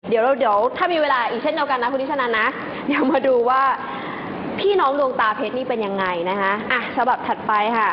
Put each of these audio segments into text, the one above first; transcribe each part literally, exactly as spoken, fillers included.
เดี๋ยวเราเดี๋ยวถ้ามีเวลาอีกเช่นเดียวกันนะคุณนิชนันนะเดี๋ยวมาดูว่าพี่น้องดวงตาเพชรนี่เป็นยังไงนะคะอ่ะฉบับถัดไปค่ะ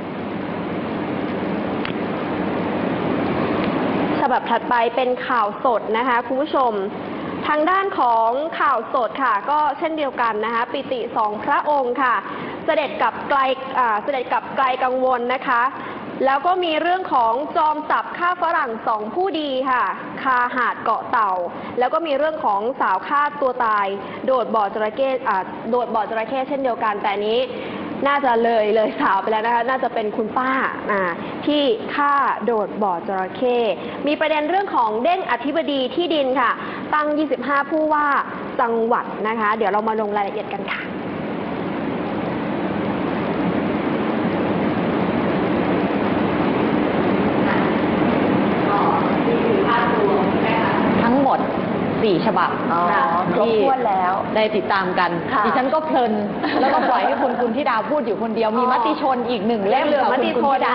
ฉบับถัดไปเป็นข่าวสดนะคะคุณผู้ชมทางด้านของข่าวสดค่ะก็เช่นเดียวกันนะคะปิติสองพระองค์ค่ะเสด็จกับไกลอ่าเสด็จกับไกลกังวลนะคะแล้วก็มีเรื่องของจอมจับฆ่าฝรั่งสองผู้ดีค่ะคาหาดเกาะเต่าแล้วก็มีเรื่องของสาวฆ่าตัวตายโดดบ่อจระเข้อ่าโดดบ่อจระเข้เช่นเดียวกันแต่นี้น่าจะเลยเลยสาวไปแล้วนะคะน่าจะเป็นคุณป้าอ่าที่ฆ่าโดดบ่อจระเข้มีประเด็นเรื่องของเด้งอธิบดีที่ดินค่ะตั้งยี่สิบห้าผู้ว่าจังหวัดนะคะเดี๋ยวเรามาลงรายละเอียดกันค่ะสี่ฉบับครบถ้วนแล้วได้ติดตามกันดิฉันก็เพลินแล้วก็ปล่อยให้คุณคุณธิดาพูดอยู่คนเดียวมีมติชนอีกหนึ่งเล่มเหลือมติชน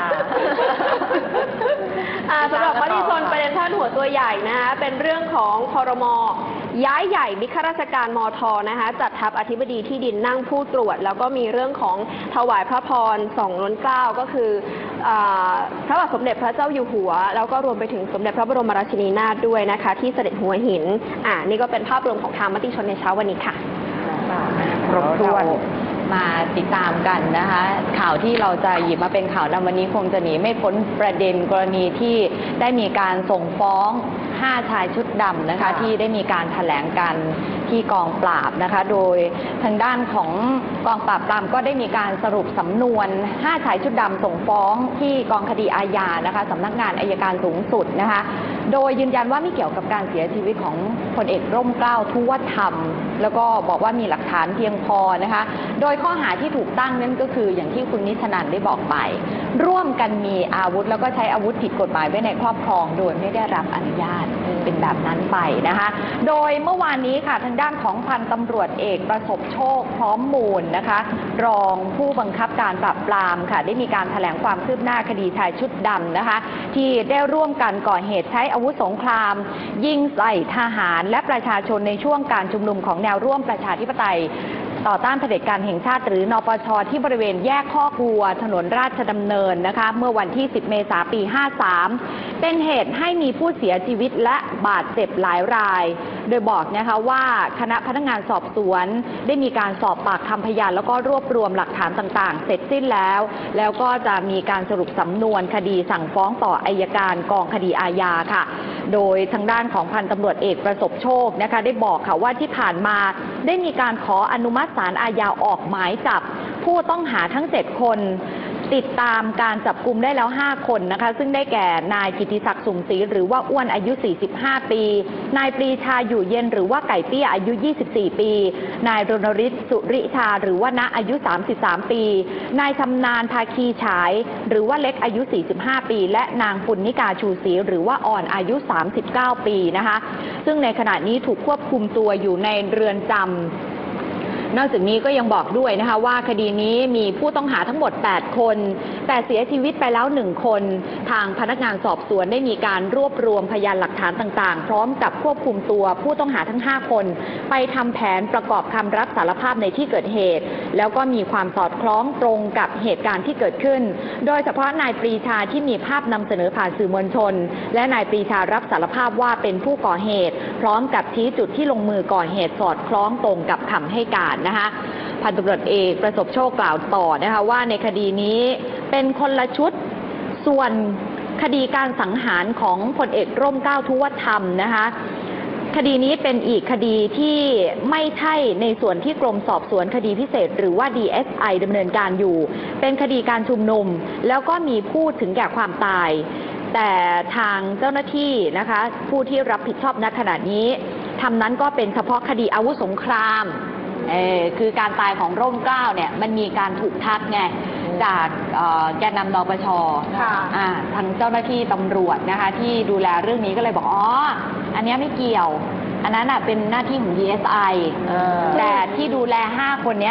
สำหรับมติชนประเด็นท่านหัวตัวใหญ่นะคะเป็นเรื่องของครม.ย้ายใหญ่มิข้าราชการมท.นะคะจัดทัพอธิบดีที่ดินนั่งผู้ตรวจแล้วก็มีเรื่องของถวายพระพรสองล้นเกล้าก็คือพระบาทสมเด็จพระเจ้าอยู่หัวแล้วก็รวมไปถึงสมเด็จพระบรมราชินีนาถด้วยนะคะที่เสด็จหัวหินอ่านี่ก็เป็นภาพรวมของทางมติชนในเช้าวันนี้ค่ะครบถ้วนมาติดตามกันนะคะข่าวที่เราจะหยิบมาเป็นข่าวนำวันนี้คงจะหนีไม่พ้นประเด็นกรณีที่ได้มีการส่งฟ้องห้าชายชุดดำนะคะที่ได้มีการแถลงกันที่กองปราบนะคะโดยทางด้านของกองปราบปรามก็ได้มีการสรุปสำนวนห้าชายชุดดำส่งฟ้องที่กองคดีอาญานะคะสำนักงานอัยการสูงสุดนะคะโดยยืนยันว่าไม่เกี่ยวกับการเสียชีวิตของพลเอกร่มเกล้าทุวธรรมแล้วก็บอกว่ามีหลักฐานเพียงพอนะคะโดยข้อหาที่ถูกตั้งนั่นก็คืออย่างที่คุณนิชนันได้บอกไปร่วมกันมีอาวุธแล้วก็ใช้อาวุธผิดกฎหมายไว้ในครอบครองโดยไม่ได้รับอนุญาตเป็นแบบนั้นไปนะคะโดยเมื่อวานนี้ค่ะทางด้านของพันตำรวจเอกประสบโชคพร้อมมูลนะคะรองผู้บังคับการปราบปรามค่ะได้มีการแถลงความคืบหน้าคดีชายชุดดำนะคะที่ได้ร่วมกันก่อเหตุใช้อาวุธสงครามยิงใส่ทหารและประชาชนในช่วงการชุมนุมของแนวร่วมประชาธิปไตยต่อต้านเผด็จการแห่งชาติหรือนปช.ที่บริเวณแยกข้อกลัวถนนราชดำเนินนะคะเมื่อวันที่สิบเมษายนปีห้าสามเป็นเหตุให้มีผู้เสียชีวิตและบาดเจ็บหลายรายโดยบอกนะคะว่าคณะพนักงานสอบสวนได้มีการสอบปากคำพยานแล้วก็รวบรวมหลักฐานต่างๆเสร็จสิ้นแล้วแล้วก็จะมีการสรุปสำนวนคดีสั่งฟ้องต่ออัยการกองคดีอาญาค่ะโดยทางด้านของพันตำรวจเอกประสบโชคนะคะได้บอกค่ะว่าที่ผ่านมาได้มีการขออนุมัติศาลอาญาออกหมายจับผู้ต้องหาทั้งเจ็ดคนติดตามการจับกุมได้แล้วห้าคนนะคะซึ่งได้แก่นายกิติศักดิ์สุ่มศรีหรือว่าอ้วนอายุสี่สิบห้าปีนายปรีชาอยู่เย็นหรือว่าไก่เตี้ยอายุยี่สิบสี่ปีนายรณฤทธิ์สุริชาหรือว่าณอายุสามสิบสามปีนายชำนาญภาคีฉายหรือว่าเล็กอายุสี่สิบห้าปีและนางปุณณิกาชูศรีหรือว่าอ่อนอายุสามสิบเก้าปีนะคะซึ่งในขณะนี้ถูกควบคุมตัวอยู่ในเรือนจำนอกจากนี้ก็ยังบอกด้วยนะคะว่าคดีนี้มีผู้ต้องหาทั้งหมดแปดคนแต่เสียชีวิตไปแล้วหนึ่งคนทางพนักงานสอบสวนได้มีการรวบรวมพยานหลักฐานต่างๆพร้อมกับควบคุมตัวผู้ต้องหาทั้งห้าคนไปทำแผนประกอบคำรับสารภาพในที่เกิดเหตุแล้วก็มีความสอดคล้องตรงกับเหตุการณ์ที่เกิดขึ้นโดยเฉพาะนายปรีชาที่มีภาพนำเสนอผ่านสื่อมวลชนและนายปรีชารับสารภาพว่าเป็นผู้ก่อเหตุพร้อมกับชี้จุดที่ลงมือก่อเหตุสอดคล้องตรงกับคำให้การนะคะพันตำรวจเอกประสบโชคกล่าวต่อนะคะว่าในคดีนี้เป็นคนละชุดส่วนคดีการสังหารของพลเอกร่มเกล้าทุวธรรมนะคะคดีนี้เป็นอีกคดีที่ไม่ใช่ในส่วนที่กรมสอบสวนคดีพิเศษหรือว่า ดี เอส ไอ ดำเนินการอยู่เป็นคดีการชุมนุมแล้วก็มีผู้ถึงแก่ความตายแต่ทางเจ้าหน้าที่นะคะผู้ที่รับผิดชอบณขณะนี้ทำนั้นก็เป็นเฉพาะคดีอาวุธสงครามเออคือการตายของร่มเกล้าเนี่ยมันมีการถูกทักไงจากแกนนำนปช.ทางเจ้าหน้าที่ตำรวจนะคะที่ดูแลเรื่องนี้ก็เลยบอกอ๋ออันนี้ไม่เกี่ยวอันนั้นเป็นหน้าที่ของ ดี เอส ไอ แต่ที่ดูแลห้าคนนี้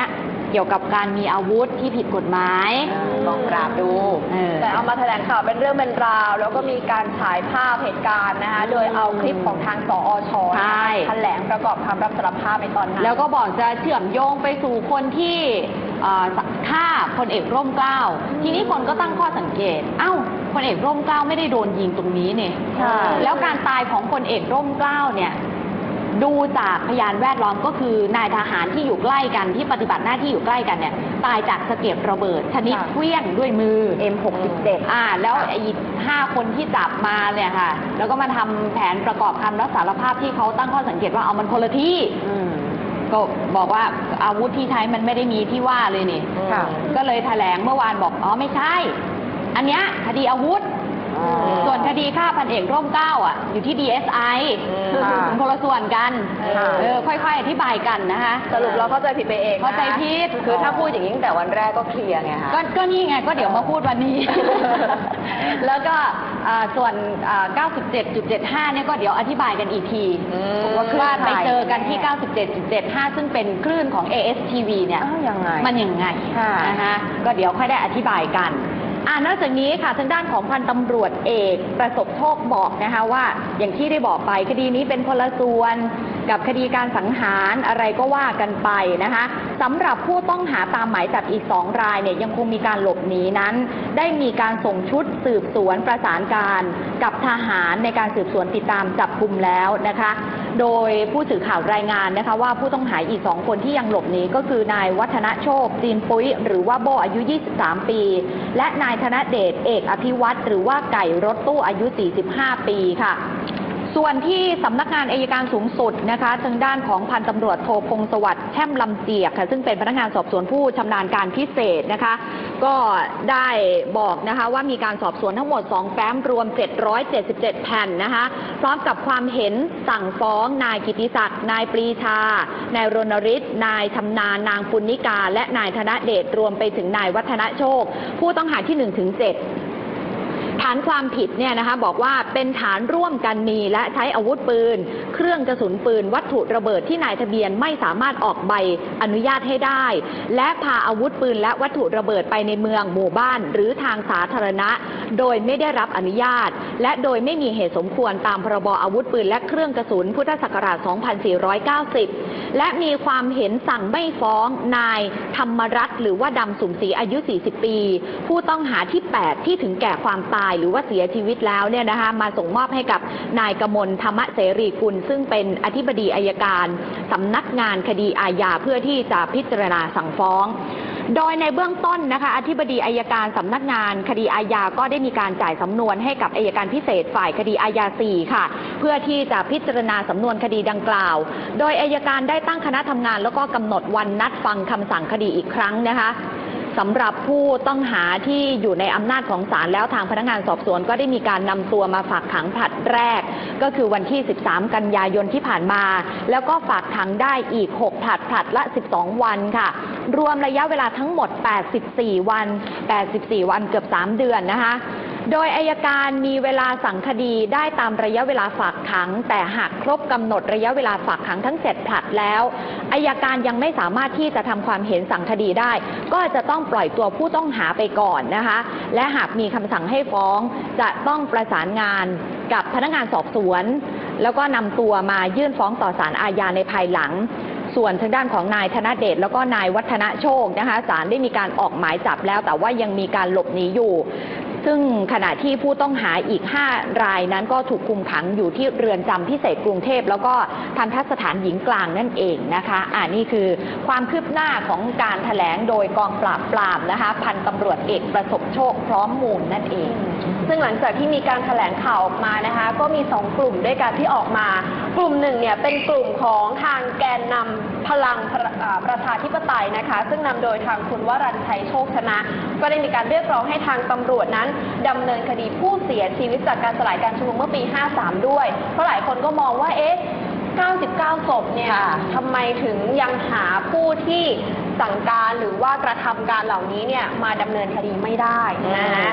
เกี่ยวกับการมีอาวุธที่ผิดกฎหมายลองกราบดูเออแต่เอามาแถลงข่าวเป็นเรื่องเป็นราวแล้วก็มีการฉายภาพเหตุการณ์นะคะโดยเอาคลิปของทางสอชใช่แถลงประกอบคำรับสารภาพในตอนนั้นแล้วก็บอกจะเชื่อมโยงไปสู่คนที่เอ่อฆ่าพลเอกร่มเกล้าทีนี้คนก็ตั้งข้อสังเกตเอ้าพลเอกร่มเกล้าไม่ได้โดนยิงตรงนี้เนี่ยใช่แล้วการตายของพลเอกร่มเกล้าเนี่ยดูจากพยานแวดล้อมก็คือนายทหารที่อยู่ใกล้กันที่ปฏิบัติหน้าที่อยู่ใกล้กันเนี่ยตายจากสะเก็ดระเบิดชนิดค่ะเคลี้ยงด้วยมือเอ็ม หกสิบเจ็ดอ่าแล้วไอ้ห้าคนที่จับมาเนี่ยค่ะแล้วก็มาทำแผนประกอบคำรับสารภาพที่เขาตั้งข้อสังเกตว่าเอามันคนละที่อืมก็บอกว่าอาวุธที่ใช้มันไม่ได้มีที่ว่าเลยนี่ค่ะก็เลยแถลงเมื่อวานบอกอ๋อไม่ใช่ อันเนี้ยคดีอาวุธ ส่วนคดีฆ่าพันเอกร่มเกล้าอ่ะอยู่ที่ ดี เอส ไอค่ะเป็นคนละส่วนกันค่ะเออค่อยๆอธิบายกันนะคะสรุปเราเข้าใจผิดไปเองนะเข้าใจผิดคือถ้าพูดอย่างนี้ตั้งแต่วันแรกก็เคลียร์ไงคะก็ก็นี่ไงก็เดี๋ยวมาพูดวันนี้ แล้วก็อ่าส่วนอ่า เก้าสิบเจ็ดจุดเจ็ดห้า เนี่ยก็เดี๋ยวอธิบายกันอีกทีอืมว่าว่าไปเจอกันที่แน่เก้าสิบเจ็ดจุดเจ็ดห้า ซึ่งเป็นคลื่นของ เอ เอส ที วี เนี่ยอ้าวยังไงมันยังไงค่ะนะคะก็เดี๋ยวค่อยได้อธิบายกันอ่านอกจากนี้ค่ะทางด้านของพันตำรวจเอกประสบโชคบอกนะคะว่าอย่างที่ได้บอกไปคดีนี้เป็นคนละส่วนกับคดีการสังหารอะไรก็ว่ากันไปนะคะสำหรับผู้ต้องหาตามหมายจับอีกสองรายเนี่ยยังคงมีการหลบหนีนั้น ได้มีการส่งชุดสืบสวนประสานการกับทหารในการสืบสวนติดตามจับกลุ่มแล้วนะคะ โดยผู้สื่อข่าวรายงานนะคะว่าผู้ต้องหาอีกสองคนที่ยังหลบหนีก็คือนายวัฒนโชคจีนปุ้ยหรือว่าโบอายุ ยี่สิบสาม ปี และนายธนเดชเอกอภิวัตรหรือว่าไก่รถตู้อายุ สี่สิบห้า ปีค่ะ ส่วนที่สำนักงานอัยการสูงสุดนะคะทางด้านของพันตำรวจโทพงศวัสดิ์แช่มลำเจียกค่ะซึ่งเป็นพนักงานสอบสวนผู้ชำนาญการพิเศษนะคะ ก็ได้บอกนะคะว่ามีการสอบสวนทั้งหมดสองแฟ้มรวมเจ็ดร้อยเจ็ดสิบเจ็ดแผ่นนะคะพร้อมกับความเห็นสั่งฟ้องนายกิติศักดิ์นายปรีชานายรณฤทธิ์นายชำนาญนางปุณณิกาและนายธนเดชรวมไปถึงนายวัฒนโชคผู้ต้องหาที่หนึ่งถึงเจ็ดฐานความผิดเนี่ยนะคะบอกว่าเป็นฐานร่วมกันมีและใช้อาวุธปืน เครื่องกระสุนปืนวัตถุระเบิดที่นายทะเบียนไม่สามารถออกใบอนุญาตให้ได้ และพาอาวุธปืนและวัตถุระเบิดไปในเมืองหมู่บ้านหรือทางสาธารณะ โดยไม่ได้รับอนุญาต และโดยไม่มีเหตุสมควรตามพรบอาวุธปืนและเครื่องกระสุนพุทธศักราช สองพันสี่ร้อยเก้าสิบ และมีความเห็นสั่งไม่ฟ้องนายธรรมรัตน์หรือว่าดำสุมศรีอายุ สี่สิบ ปี ผู้ต้องหาที่ แปด ที่ถึงแก่ความตายหรือว่าเสียชีวิตแล้วเนี่ยนะคะมาส่งมอบให้กับนายกมลธรรมเสรีกุลซึ่งเป็นอธิบดีอัยการสำนักงานคดีอาญาเพื่อที่จะพิจารณาสั่งฟ้อง โดยในเบื้องต้นนะคะอธิบดีอัยการสำนักงานคดีอาญาก็ได้มีการจ่ายสำนวนให้กับอัยการพิเศษฝ่ายคดีอาญา สี่ ค่ะเพื่อที่จะพิจารณาสำนวนคดีดังกล่าว โดยอัยการได้ตั้งคณะทำงานแล้วก็กำหนดวันนัดฟังคำสั่งคดีอีกครั้งนะคะสำหรับผู้ต้องหาที่อยู่ในอำนาจของศาลแล้วทางพนักงานสอบสวนก็ได้มีการนำตัวมาฝากขังผลัดแรกก็คือวันที่ สิบสาม กันยายนที่ผ่านมาแล้วก็ฝากขังได้อีกหกผลัดผลัดละ สิบสอง วันค่ะรวมระยะเวลาทั้งหมด แปดสิบสี่ วัน แปดสิบสี่ วันเกือบ สาม เดือนนะคะโดยอัยการมีเวลาสั่งคดีได้ตามระยะเวลาฝากขังแต่หากครบกำหนดระยะเวลาฝากขังทั้งเจ็ดผลัดแล้วอัยการยังไม่สามารถที่จะทำความเห็นสั่งคดีได้ก็จะต้องปล่อยตัวผู้ต้องหาไปก่อนนะคะและหากมีคำสั่งให้ฟ้องจะต้องประสานงานกับพนักงานสอบสวนแล้วก็นำตัวมายื่นฟ้องต่อศาลอาญาในภายหลังส่วนทางด้านของนายธนเดชแล้วก็นายวัฒนโชคนะคะศาลได้มีการออกหมายจับแล้วแต่ว่ายังมีการหลบหนีอยู่ซึ่งขณะที่ผู้ต้องหาอีกห้ารายนั้นก็ถูกคุมขังอยู่ที่เรือนจำพิเศษกรุงเทพแล้วก็ทันทสถานหญิงกลางนั่นเองนะคะอ่านี่คือความคืบหน้าของการแถลงโดยกองปราบปรามนะคะพันตำรวจเอกประสบโชคพร้อมมูลนั่นเองซึ่งหลังจากที่มีการแถลงข่าวออกมานะคะก็มีสองกลุ่มด้วยกันที่ออกมากลุ่มหนึ่งเนี่ยเป็นกลุ่มของทางแกนนำพลังประชาธิปไตยนะคะซึ่งนำโดยทางคุณวรัญชัยโชคชนะก็ได้มีการเรียกร้องให้ทางตำรวจนั้นดำเนินคดีผู้เสียชีวิตจากการสลายการชุมนุมเมื่อปี ห้าสาม ด้วยเพราะหลายคนก็มองว่าเอ๊ะเก้าสิบเก้า ศพเนี่ยทำไมถึงยังหาผู้ที่สั่งการหรือว่ากระทำการเหล่านี้เนี่ยมาดำเนินคดีไม่ได้นะฮะ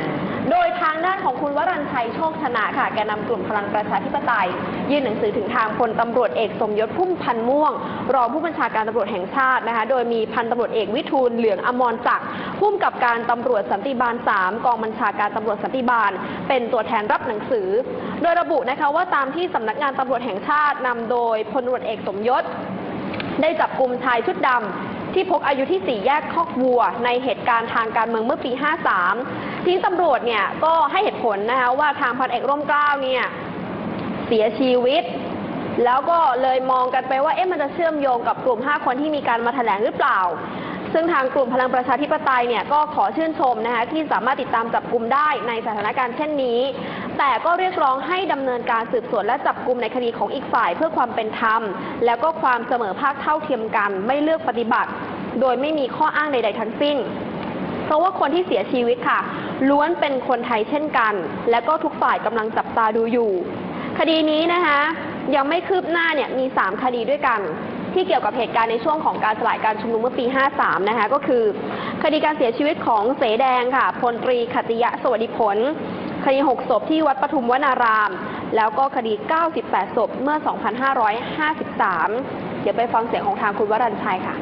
โดยทางด้านของคุณวรัญชัยโชคชนะค่ะแกนนำกลุ่มพลังประชาธิปไตยยื่นหนังสือถึงทางพลตำรวจเอกสมยศพุ่มพันธ์ม่วงรองผู้บัญชาการตำรวจแห่งชาตินะคะโดยมีพันตำรวจเอกวิทูลเหลืองอมรศักดิ์ผู้กำกับการตำรวจสันติบาลสามกองบัญชาการตำรวจสันติบาลเป็นตัวแทนรับหนังสือโดยระบุนะคะว่าตามที่สำนักงานตำรวจแห่งชาตินำโดยพลตำรวจเอกสมยศได้จับกุมชายชุดดำที่พกอายุที่สี่แยกคอกวัวในเหตุการณ์ทางการเมืองเมื่อปีห้าสามทีมตำรวจเนี่ยก็ให้เหตุผลนะคะว่าทางพันเอกร่มเกล้าเนี่ยเสียชีวิตแล้วก็เลยมองกันไปว่าเอ๊ะมันจะเชื่อมโยงกับกลุ่มห้าคนที่มีการมาแถลงหรือเปล่าซึ่งทางกลุ่มพลังประชาธิปไตยเนี่ยก็ขอชื่นชมนะคะที่สามารถติดตามจับกุมได้ในสถานการณ์เช่นนี้แต่ก็เรียกร้องให้ดำเนินการสืบสวนและจับกุมในคดีของอีกฝ่ายเพื่อความเป็นธรรมแล้วก็ความเสมอภาคเท่าเทียมกันไม่เลือกปฏิบัติโดยไม่มีข้ออ้างใดๆทั้งสิ้นเพราะว่าคนที่เสียชีวิตค่ะล้วนเป็นคนไทยเช่นกันและก็ทุกฝ่ายกำลังจับตาดูอยู่คดีนี้นะคะยังไม่คืบหน้าเนี่ยมีสามคดีด้วยกันที่เกี่ยวกับเหตุการณ์ในช่วงของการสลายการชุมนุมเมื่อปีห้าสามนะคะก็คือคดีการเสียชีวิตของเสแดงค่ะพลตรีขติยะสวัสดิผลคดีหกศพที่วัดปทุมวนารามแล้วก็คดีเก้าสิบแปดศพเมื่อสองพันห้าร้อยห้าสิบสามเดี๋ยวไปฟังเสียงของทางคุณวรัญชัยค่ะ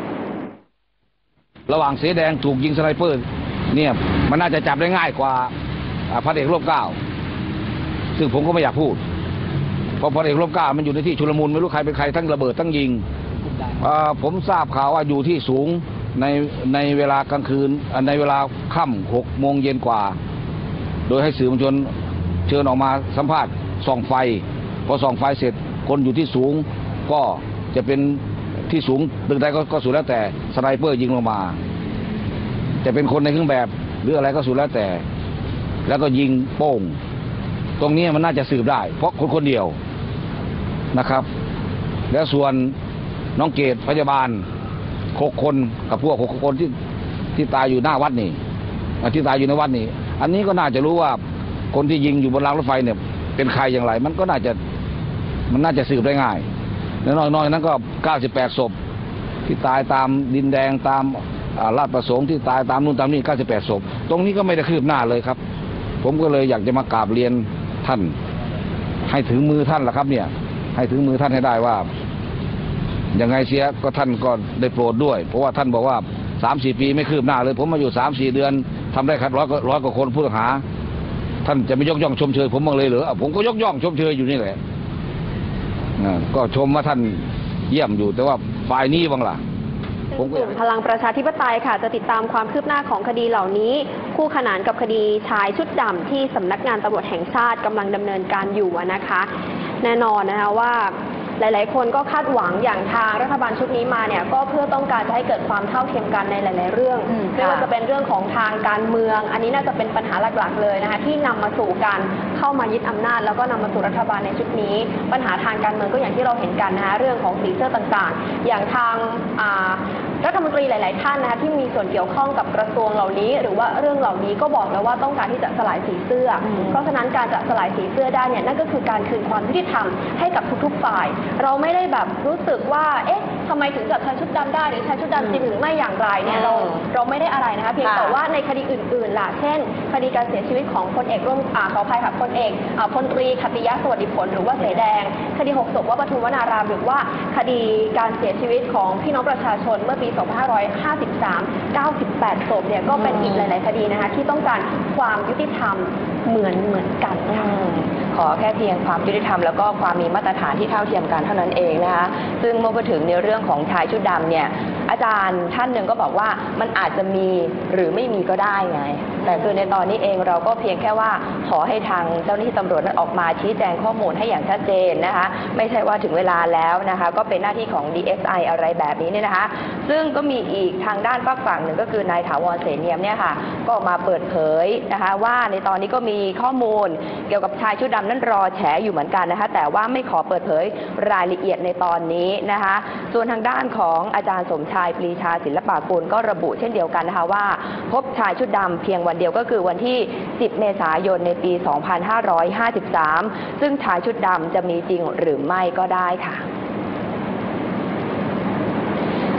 ระหว่างเสแดงถูกยิงสไนเปอร์เนี่ยมันน่าจะจับได้ง่ายกว่าพันเอกร่มเกล้าซึ่งผมก็ไม่อยากพูดเพราะพันเอกร่มเกล้ามันอยู่ในที่ชุลมุนไม่รู้ใครเป็นใครทั้งระเบิดทั้งยิงผมทราบข่าวว่าอยู่ที่สูงในในเวลากลางคืนในเวลาค่ำหกโมงเย็นกว่าโดยให้สื่อมวลชนเชิญออกมาสัมภาษณ์ส่องไฟพอส่องไฟเสร็จคนอยู่ที่สูงก็จะเป็นที่สูงตึกใดก็สุดแล้วแต่สไนเปอร์ยิงลงมาจะเป็นคนในเครื่องแบบหรืออะไรก็สุดแล้วแต่แล้วก็ยิงโป้งตรงนี้มันน่าจะสืบได้เพราะคนคนเดียวนะครับแล้วส่วนน้องเกดพยาบาลหกคนกับพวกหกคนที่ที่ตายอยู่หน้าวัดนี่ที่ตายอยู่ในวัดนี่อันนี้ก็น่าจะรู้ว่าคนที่ยิงอยู่บนรางรถไฟเนี่ยเป็นใครอย่างไรมันก็น่าจะมันน่าจะสืบได้ง่ายแล้วน้อยๆนั้นก็เก้าสิบแปดศพที่ตายตามดินแดงตามลาดประสงค์ที่ตายตามนู่นตามนี่เก้าสิบแปดศพตรงนี้ก็ไม่ได้คืบหน้าเลยครับผมก็เลยอยากจะมากราบเรียนท่านให้ถึงมือท่านล่ะครับเนี่ยให้ถึงมือท่านให้ได้ว่ายังไงเสียก็ท่านก็ได้โปรดด้วยเพราะว่าท่านบอกว่าสามสี่ปีไม่คืบหน้าเลยผมมาอยู่สามสี่เดือนทำได้คัดร้อยร้อยกว่าคนผู้ต้องหาท่านจะไม่ยกย่องชมเชยผมบ้างเลยเหรอผมก็ยกย่องชมเชยอยู่นี่แหละก็ชมว่าท่านเยี่ยมอยู่แต่ว่าฝ่ายนี้บ้างล่ะกลุ่มพลังประชาธิปไตยค่ะจะติดตามความคืบหน้าของคดีเหล่านี้คู่ขนานกับคดีชายชุดดำที่สำนักงานตำรวจแห่งชาติกำลังดำเนินการอยู่นะคะแน่นอนนะคะว่าหลายๆคนก็คาดหวังอย่างทางรัฐบาลชุดนี้มาเนี่ยก็เพื่อต้องการจะให้เกิดความเท่าเทียมกันในหลายๆเรื่องไม่ว่าจะเป็นเรื่องของทางการเมืองอันนี้น่าจะเป็นปัญหาหลักๆเลยนะคะที่นำมาสู่การเข้ามายึดอำนาจแล้วก็นำมาสู่รัฐบาลในชุดนี้ปัญหาทางการเมืองก็อย่างที่เราเห็นกันนะคะเรื่องของสีเสื้อต่างๆอย่างทางรัฐมนตรีหลายๆท่านนะคะที่มีส่วนเกี่ยวข้องกับกระทรวงเหล่านี้หรือว่าเรื่องเหล่านี้ก็บอกแล้วว่าต้องการที่จะสลายสีเสื้อเพราะฉะนั้นการจะสลายสีเสื้อได้เนี่ยนั่นก็คือการคืนความยุติธรรมให้กับทุกๆฝ่ายเราไม่ได้แบบรู้สึกว่าเอ๊ะทำไมถึงจับชายชุดดำได้หรือชายชุดดำจริงหรือไม่อย่างไรเนี่ยเราเราไม่ได้อะไรนะคะเพียงแต่ว่าในคดีอื่นๆล่ะเช่นคดีการเสียชีวิตของพลเอกร่วมอ่าขออภัยค่ะพลเอกอ่าพลตรีขติยะสวัสดิผลหรือว่าเสแดงคดีหกศพวัดปทุมวนารามหรือว่าคดีการเสียชีวิตของพี่น้องประชาชนเมื่อปีสองพันห้าร้อยห้าสิบสาม เก้าสิบแปดศพเนี่ยก็เป็นอีกหลายๆคดีนะคะที่ต้องการความยุติธรรมเหมือนเหมือนกันค่ะขอแค่เพียงความยุติธรรมแล้วก็ความมีมาตรฐานที่เท่าเทียมกันเท่านั้นเองนะคะซึ่งเมื่อพูดถึงในเรื่องของชายชุดดำเนี่ยอาจารย์ท่านหนึ่งก็บอกว่ามันอาจจะมีหรือไม่มีก็ได้ไงแต่คือในตอนนี้เองเราก็เพียงแค่ว่าขอให้ทางเจ้าหน้าที่ตำรวจนั้นออกมาชี้แจงข้อมูลให้อย่างชัดเจนนะคะไม่ใช่ว่าถึงเวลาแล้วนะคะก็เป็นหน้าที่ของ ดี เอส ไอ อะไรแบบนี้เนี่ยนะคะซึ่งก็มีอีกทางด้านฝั่งฝั่งหนึ่งก็คือนายถาวรเสนียมเนี่ยค่ะก็ออกมาเปิดเผยนะคะว่าในตอนนี้ก็มีข้อมูลเกี่ยวกับชายชุดดำนั้นรอแฉอยู่เหมือนกันนะคะแต่ว่าไม่ขอเปิดเผยรายละเอียดในตอนนี้นะคะส่วนทางด้านของอาจารย์สมชายปรีชาศิลปากุลก็ระบุเช่นเดียวกันนะคะว่าพบชายชุดดำเพียงวันเดียวก็คือวันที่สิบเมษายนในปีสองพันห้าร้อยห้าสิบสามซึ่งชายชุดดำจะมีจริงหรือไม่ก็ได้ค่ะ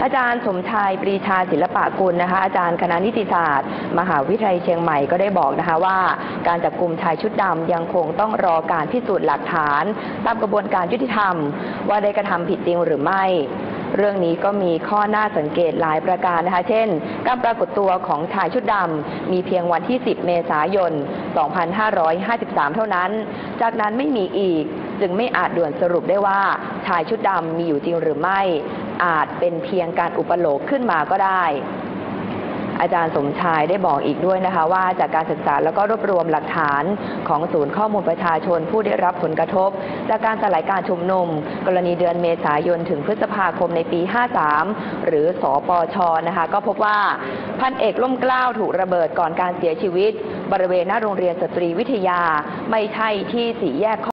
อาจารย์สมชายปรีชาศิลปะกุลนะคะอาจารย์คณะนิติศาสตร์ มหาวิทยาลัยเชียงใหม่ก็ได้บอกนะคะว่าการจับกลุ่มชายชุดดำยังคงต้องรอการพิสูจน์หลักฐานตามกระบวนการยุติธรรมว่าได้กระทำผิดจริงหรือไม่เรื่องนี้ก็มีข้อน่าสังเกตหลายประการนะคะเช่นการปรากฏตัวของชายชุดดำมีเพียงวันที่สิบเมษายนสองพันห้าร้อยห้าสิบสามเท่านั้นจากนั้นไม่มีอีกจึงไม่อาจด่วนสรุปได้ว่าชายชุดดำมีอยู่จริงหรือไม่อาจเป็นเพียงการอุปโลกขึ้นมาก็ได้อาจารย์สมชายได้บอกอีกด้วยนะคะว่าจากการศึกษาแล้วก็รวบรวมหลักฐานของศูนย์ข้อมูลประชาชนผู้ได้รับผลกระทบจากการสลายการชุมนุมกรณีเดือนเมษายนถึงพฤษภาคมในปีห้าสามหรือสปช.นะคะก็พบว่าพันเอกล่มเกล้าถูกระเบิดก่อนการเสียชีวิตบริเวณหน้าโรงเรียนสตรีวิทยาไม่ใช่ที่สี่แยก